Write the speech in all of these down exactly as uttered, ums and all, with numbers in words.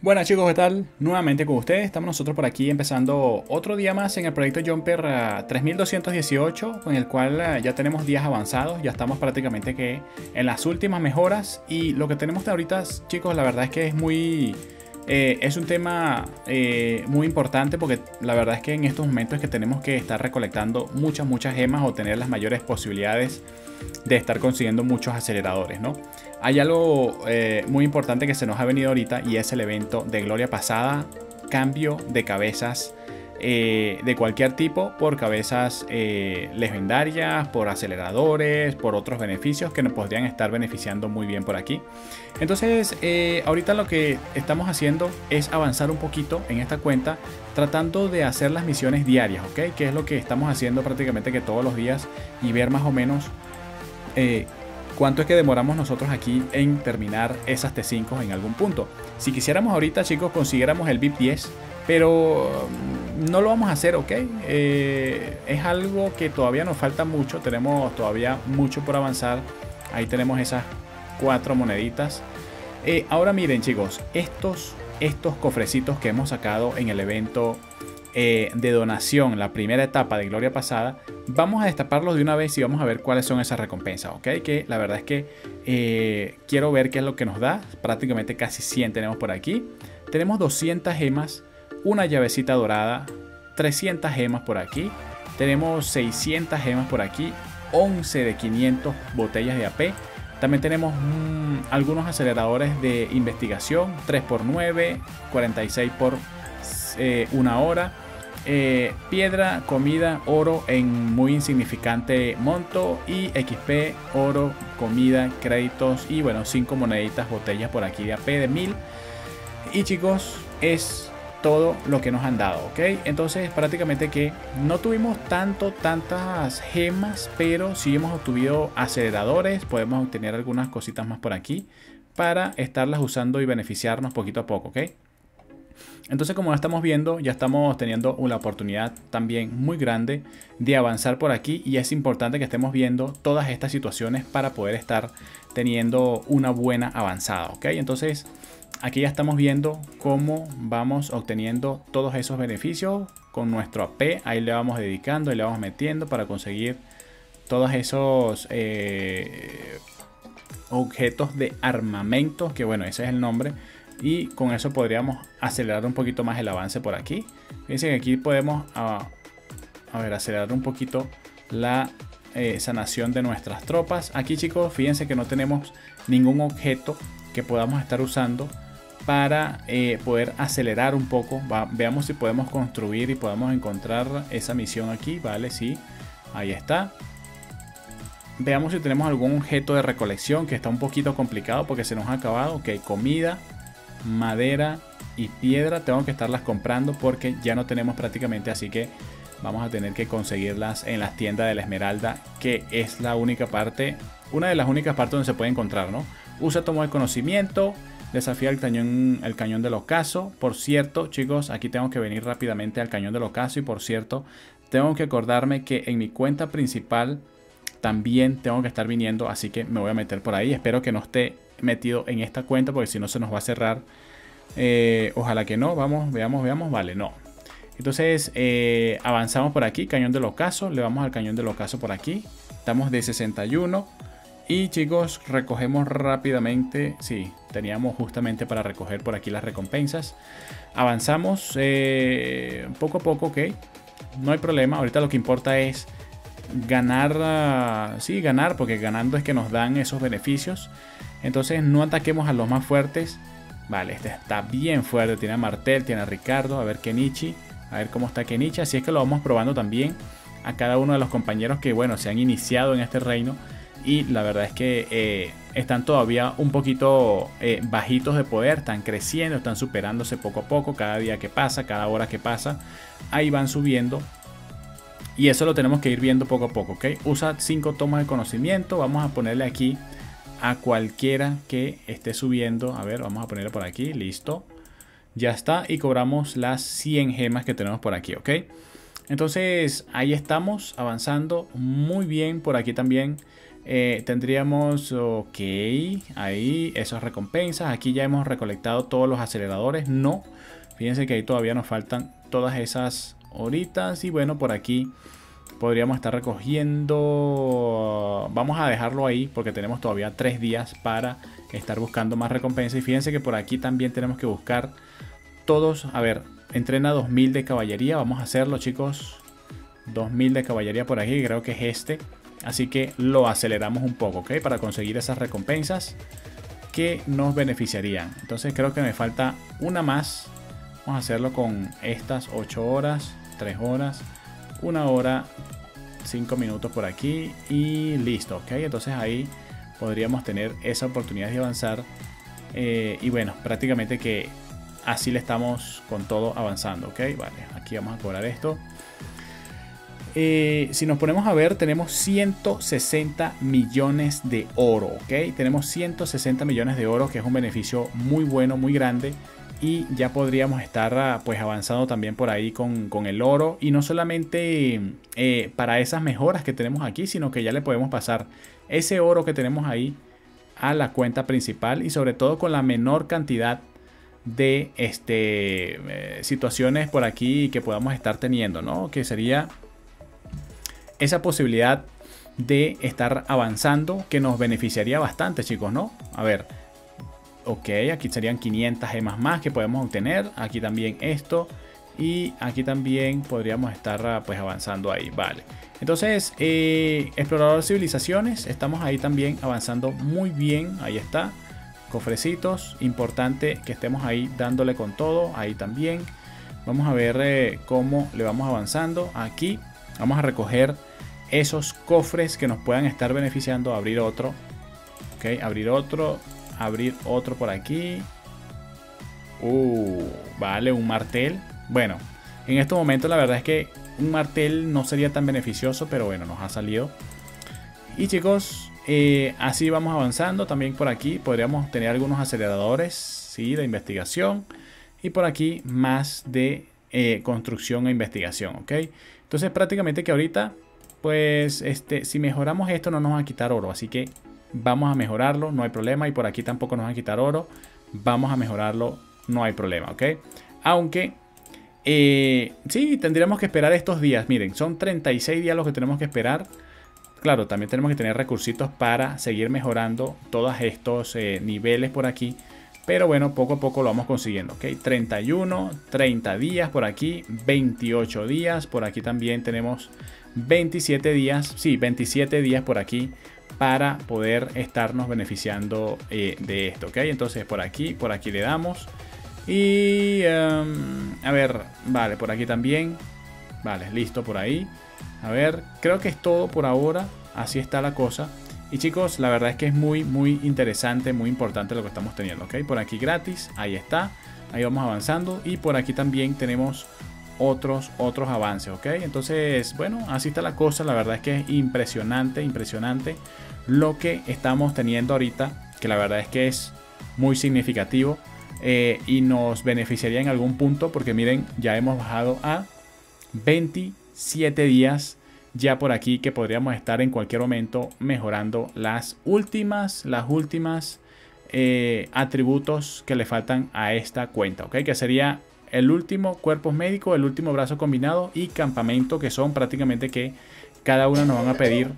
Buenas chicos, ¿qué tal? Nuevamente con ustedes, estamos nosotros por aquí empezando otro día más en el proyecto Jumper uh, tres mil doscientos dieciocho, con el cual uh, ya tenemos días avanzados, ya estamos prácticamente que en las últimas mejoras. Y lo que tenemos ahorita, chicos, la verdad es que es muy... Eh, es un tema eh, muy importante, porque la verdad es que en estos momentos es que tenemos que estar recolectando muchas, muchas gemas o tener las mayores posibilidades de estar consiguiendo muchos aceleradores, ¿no? Hay algo eh, muy importante que se nos ha venido ahorita, y es el evento de Gloria Pasada, cambio de cabezas eh, de cualquier tipo por cabezas eh, legendarias, por aceleradores, por otros beneficios que nos podrían estar beneficiando muy bien por aquí. Entonces eh, ahorita lo que estamos haciendo es avanzar un poquito en esta cuenta, tratando de hacer las misiones diarias, ¿ok? Que es lo que estamos haciendo prácticamente que todos los días, y ver más o menos eh, cuánto es que demoramos nosotros aquí en terminar esas T cinco en algún punto. Si quisiéramos ahorita, chicos, consiguiéramos el V I P diez, pero no lo vamos a hacer, ¿ok? Eh, es algo que todavía nos falta mucho, tenemos todavía mucho por avanzar. Ahí tenemos esas cuatro moneditas. Eh, ahora miren, chicos, estos, estos cofrecitos que hemos sacado en el evento eh, de donación, la primera etapa de Gloria Pasada, vamos a destaparlos de una vez y vamos a ver cuáles son esas recompensas, ¿ok? Que la verdad es que eh, quiero ver qué es lo que nos da. Prácticamente casi cien tenemos por aquí. Tenemos doscientas gemas, una llavecita dorada, trescientas gemas por aquí. Tenemos seiscientas gemas por aquí, once de quinientos botellas de A P. También tenemos mmm, algunos aceleradores de investigación, tres por nueve, cuarenta y seis por eh, una hora. Eh, piedra, comida, oro en muy insignificante monto, y X P, oro, comida, créditos y bueno, cinco moneditas, botellas por aquí de A P de mil. Y chicos, es todo lo que nos han dado, ¿ok? Entonces prácticamente que no tuvimos tanto, tantas gemas, pero sí hemos obtenido aceleradores. Podemos obtener algunas cositas más por aquí para estarlas usando y beneficiarnos poquito a poco, ¿ok? Entonces, como estamos viendo, ya estamos teniendo una oportunidad también muy grande de avanzar por aquí, y es importante que estemos viendo todas estas situaciones para poder estar teniendo una buena avanzada, ¿ok? Entonces, aquí ya estamos viendo cómo vamos obteniendo todos esos beneficios con nuestro A P. Ahí le vamos dedicando y le vamos metiendo para conseguir todos esos eh, objetos de armamento, que bueno, ese es el nombre. Y con eso podríamos acelerar un poquito más el avance por aquí. Fíjense que aquí podemos a, a ver, acelerar un poquito la eh, sanación de nuestras tropas. Aquí, chicos, fíjense que no tenemos ningún objeto que podamos estar usando para eh, poder acelerar un poco. Va, veamos si podemos construir y podemos encontrar esa misión aquí. Vale, sí, ahí está. Veamos si tenemos algún objeto de recolección, que está un poquito complicado porque se nos ha acabado. Ok, comida, madera y piedra tengo que estarlas comprando porque ya no tenemos prácticamente, así que vamos a tener que conseguirlas en las tiendas de la Esmeralda, que es la única parte, una de las únicas partes donde se puede encontrar, ¿no? Usa tomo de conocimiento, desafía el cañón, el cañón del ocaso. Por cierto, chicos, aquí tengo que venir rápidamente al cañón del ocaso, y por cierto, tengo que acordarme que en mi cuenta principal también tengo que estar viniendo, así que me voy a meter por ahí. Espero que no esté metido en esta cuenta, porque si no se nos va a cerrar. Eh, ojalá que no. Vamos, veamos, veamos. Vale, no. Entonces eh, avanzamos por aquí, cañón del ocaso. Le vamos al cañón del ocaso por aquí. Estamos de sesenta y uno. Y chicos, recogemos rápidamente. Sí, teníamos justamente para recoger por aquí las recompensas. Avanzamos eh, poco a poco, ok. No hay problema. Ahorita lo que importa es ganar. Uh, sí, ganar, porque ganando es que nos dan esos beneficios. Entonces no ataquemos a los más fuertes. Vale, este está bien fuerte. Tiene a Martel, tiene a Ricardo. A ver Kenichi. A ver cómo está Kenichi. Así es que lo vamos probando también a cada uno de los compañeros que, bueno, se han iniciado en este reino. Y la verdad es que eh, están todavía un poquito eh, bajitos de poder. Están creciendo, están superándose poco a poco. Cada día que pasa, cada hora que pasa, ahí van subiendo. Y eso lo tenemos que ir viendo poco a poco, ¿ok? Usa cinco tomas de conocimiento. Vamos a ponerle aquí a cualquiera que esté subiendo. A ver, vamos a ponerle por aquí. Listo. Ya está. Y cobramos las cien gemas que tenemos por aquí, ¿ok? Entonces, ahí estamos avanzando muy bien. Por aquí también Eh, tendríamos, ok, ahí esas recompensas. Aquí ya hemos recolectado todos los aceleradores. No, fíjense que ahí todavía nos faltan todas esas horitas. Y bueno, por aquí podríamos estar recogiendo. Vamos a dejarlo ahí porque tenemos todavía tres días para estar buscando más recompensas. Y fíjense que por aquí también tenemos que buscar todos. A ver, entrena dos mil de caballería. Vamos a hacerlo, chicos. dos mil de caballería por aquí, creo que es este. Así que lo aceleramos un poco, ¿ok? Para conseguir esas recompensas que nos beneficiarían. Entonces creo que me falta una más. Vamos a hacerlo con estas ocho horas, tres horas, una hora, cinco minutos por aquí y listo, ¿ok? Entonces ahí podríamos tener esa oportunidad de avanzar. Eh, y bueno, prácticamente que así le estamos con todo avanzando, ¿ok? Vale, aquí vamos a cobrar esto. Eh, si nos ponemos a ver, tenemos ciento sesenta millones de oro, ¿ok? Tenemos ciento sesenta millones de oro, que es un beneficio muy bueno, muy grande. Y ya podríamos estar pues avanzando también por ahí con, con el oro. Y no solamente eh, para esas mejoras que tenemos aquí, sino que ya le podemos pasar ese oro que tenemos ahí a la cuenta principal. Y sobre todo con la menor cantidad de este, eh, situaciones por aquí que podamos estar teniendo, ¿no? Que sería esa posibilidad de estar avanzando, que nos beneficiaría bastante, chicos, ¿no? A ver, ok, aquí serían quinientas gemas más que podemos obtener. Aquí también esto. Y aquí también podríamos estar pues avanzando ahí, vale. Entonces, eh, explorador de civilizaciones, estamos ahí también avanzando muy bien. Ahí está, cofrecitos, importante que estemos ahí dándole con todo. Ahí también, vamos a ver eh, cómo le vamos avanzando. Aquí vamos a recoger esos cofres que nos puedan estar beneficiando. Abrir otro, ok, abrir otro, abrir otro por aquí. Uh, vale, un martel. Bueno, en estos momentos la verdad es que un martel no sería tan beneficioso, pero bueno, nos ha salido. Y chicos, eh, así vamos avanzando. También por aquí podríamos tener algunos aceleradores, sí, de investigación. Y por aquí más de eh, construcción e investigación, ok. Entonces prácticamente que ahorita, pues este, si mejoramos esto no nos va a quitar oro. Así que vamos a mejorarlo, no hay problema. Y por aquí tampoco nos va a quitar oro. Vamos a mejorarlo, no hay problema, ok. Aunque eh, sí, tendríamos que esperar estos días. Miren, son treinta y seis días los que tenemos que esperar. Claro, también tenemos que tener recursitos para seguir mejorando todos estos eh, niveles por aquí. Pero bueno, poco a poco lo vamos consiguiendo, ¿ok? treinta y uno, treinta días por aquí, veintiocho días. Por aquí también tenemos veintisiete días, sí, veintisiete días por aquí para poder estarnos beneficiando eh, de esto, ¿ok? Entonces por aquí, por aquí le damos. Y, um, a ver, vale, por aquí también. Vale, listo por ahí. A ver, creo que es todo por ahora. Así está la cosa. Y chicos, la verdad es que es muy, muy interesante, muy importante lo que estamos teniendo, ¿ok? Por aquí gratis, ahí está. Ahí vamos avanzando. Y por aquí también tenemos otros, otros avances, ¿ok? Entonces, bueno, así está la cosa. La verdad es que es impresionante, impresionante lo que estamos teniendo ahorita. Que la verdad es que es muy significativo. Eh, y nos beneficiaría en algún punto. Porque miren, ya hemos bajado a veintisiete días. Ya por aquí que podríamos estar en cualquier momento mejorando las últimas, las últimas eh, atributos que le faltan a esta cuenta, ¿ok? Que sería el último cuerpo médico, el último brazo combinado y campamento, que son prácticamente que cada una nos van a pedir,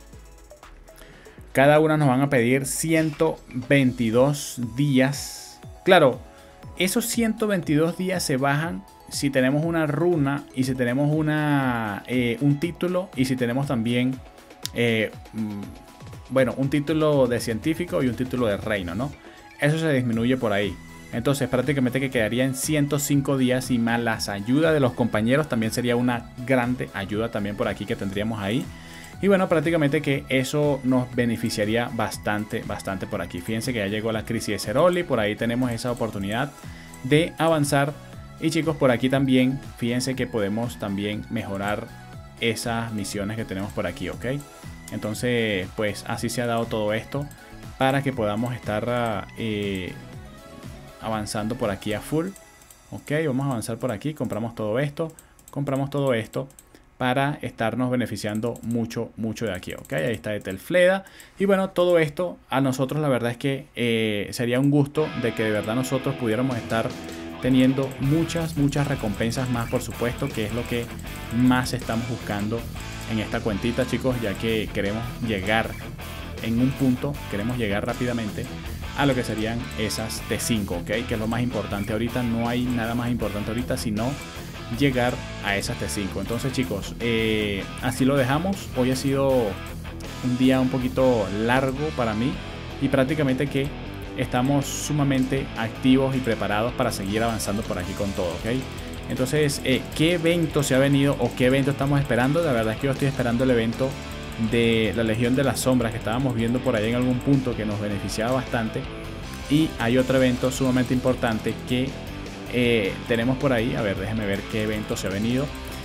cada una nos van a pedir ciento veintidós días. Claro, esos ciento veintidós días se bajan si tenemos una runa y si tenemos una, eh, un título y si tenemos también, eh, bueno, un título de científico y un título de reino, ¿no? Eso se disminuye por ahí. Entonces prácticamente que quedaría en ciento cinco días y más las ayudas de los compañeros también sería una grande ayuda también por aquí que tendríamos ahí. Y bueno, prácticamente que eso nos beneficiaría bastante, bastante por aquí. Fíjense que ya llegó la crisis de Ceroli, por ahí tenemos esa oportunidad de avanzar. Y chicos, por aquí también, fíjense que podemos también mejorar esas misiones que tenemos por aquí, ¿ok? Entonces, pues así se ha dado todo esto para que podamos estar eh, avanzando por aquí a full. Ok, vamos a avanzar por aquí, compramos todo esto, compramos todo esto para estarnos beneficiando mucho, mucho de aquí, ¿ok? Ahí está Etelfleda. Y bueno, todo esto a nosotros la verdad es que eh, sería un gusto de que de verdad nosotros pudiéramos estar teniendo muchas, muchas recompensas más, por supuesto, que es lo que más estamos buscando en esta cuentita, chicos, ya que queremos llegar en un punto, queremos llegar rápidamente a lo que serían esas T cinco, ¿ok? Que es lo más importante ahorita. No hay nada más importante ahorita sino llegar a esas T cinco. Entonces, chicos, eh, así lo dejamos. Hoy ha sido un día un poquito largo para mí y prácticamente que estamos sumamente activos y preparados para seguir avanzando por aquí con todo, ¿ok? Entonces, eh, ¿qué evento se ha venido o qué evento estamos esperando? La verdad es que yo estoy esperando el evento de la Legión de las Sombras que estábamos viendo por ahí en algún punto, que nos beneficiaba bastante. Y hay otro evento sumamente importante que eh, tenemos por ahí. A ver, déjenme ver qué evento se ha venido.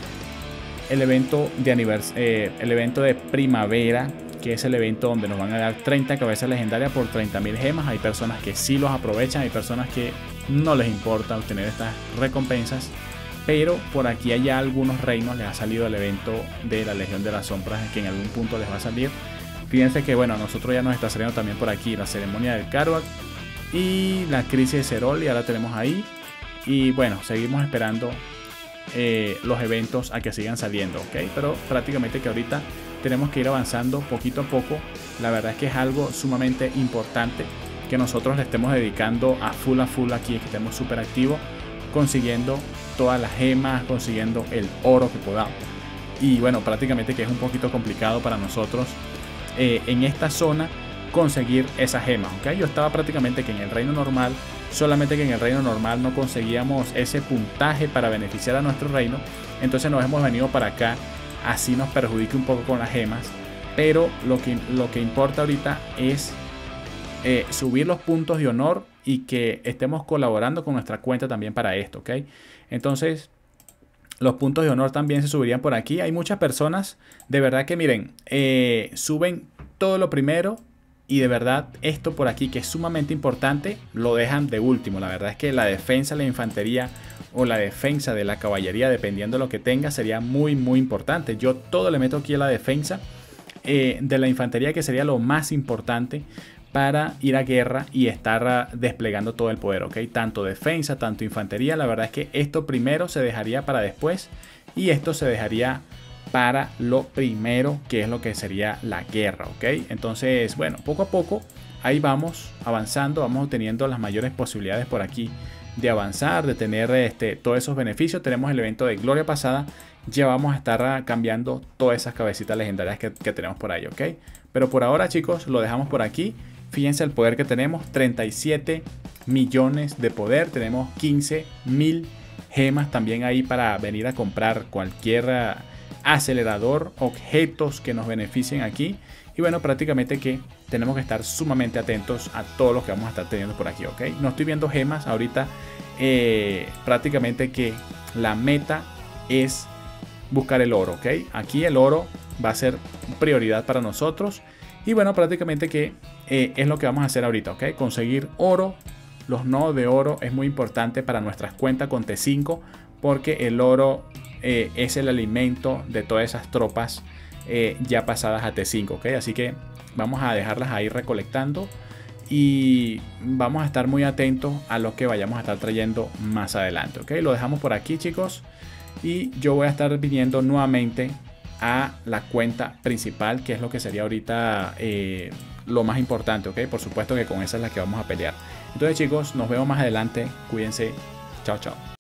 El evento de anivers eh, el evento de primavera, que es el evento donde nos van a dar treinta cabezas legendarias por treinta mil gemas. Hay personas que sí los aprovechan, hay personas que no les importa obtener estas recompensas, pero por aquí hay algunos reinos les ha salido el evento de la Legión de las Sombras, que en algún punto les va a salir. Fíjense que bueno, a nosotros ya nos está saliendo también por aquí la ceremonia del Karuak y la crisis de Serol, y ahora tenemos ahí. Y bueno, seguimos esperando eh, los eventos a que sigan saliendo, ¿ok? Pero prácticamente que ahorita tenemos que ir avanzando poquito a poco. La verdad es que es algo sumamente importante que nosotros le estemos dedicando a full a full aquí, que estemos súper activos, consiguiendo todas las gemas, consiguiendo el oro que podamos. Y bueno, prácticamente que es un poquito complicado para nosotros eh, en esta zona conseguir esas gemas, ¿ok? Yo estaba prácticamente que en el reino normal, solamente que en el reino normal no conseguíamos ese puntaje para beneficiar a nuestro reino. Entonces nos hemos venido para acá, así nos perjudique un poco con las gemas. Pero lo que, lo que importa ahorita es eh, subir los puntos de honor y que estemos colaborando con nuestra cuenta también para esto, ¿ok? Entonces, los puntos de honor también se subirían por aquí. Hay muchas personas, de verdad que miren, eh, suben todo lo primero y de verdad esto por aquí, que es sumamente importante, lo dejan de último. La verdad es que la defensa de la infantería o la defensa de la caballería, dependiendo de lo que tenga, sería muy, muy importante. Yo todo le meto aquí a la defensa eh, de la infantería, que sería lo más importante para ir a guerra y estar desplegando todo el poder, ¿ok? Tanto defensa, tanto infantería. La verdad es que esto primero se dejaría para después y esto se dejaría para lo primero, que es lo que sería la guerra, ¿ok? Entonces, bueno, poco a poco ahí vamos avanzando, vamos teniendo las mayores posibilidades por aquí de avanzar, de tener este, todos esos beneficios. Tenemos el evento de Gloria Pasada, ya vamos a estar cambiando todas esas cabecitas legendarias que, que tenemos por ahí, ¿ok? Pero por ahora, chicos, lo dejamos por aquí. Fíjense el poder que tenemos, treinta y siete millones de poder, tenemos quince mil gemas también ahí para venir a comprar cualquier acelerador, objetos que nos beneficien aquí. Y bueno, prácticamente que tenemos que estar sumamente atentos a todo lo que vamos a estar teniendo por aquí, ¿ok? No estoy viendo gemas ahorita, eh, prácticamente que la meta es buscar el oro, ¿ok? Aquí el oro va a ser prioridad para nosotros. Y bueno, prácticamente que eh, es lo que vamos a hacer ahorita, ¿ok? Conseguir oro. Los nodos de oro es muy importante para nuestras cuentas con T cinco, porque el oro eh, es el alimento de todas esas tropas eh, ya pasadas a T cinco, ¿ok? Así que vamos a dejarlas ahí recolectando y vamos a estar muy atentos a lo que vayamos a estar trayendo más adelante, ¿ok? Lo dejamos por aquí, chicos, y yo voy a estar viniendo nuevamente a la cuenta principal, que es lo que sería ahorita eh, lo más importante, ¿ok? Por supuesto que con esa es la que vamos a pelear. Entonces, chicos, nos vemos más adelante. Cuídense. Chao, chao.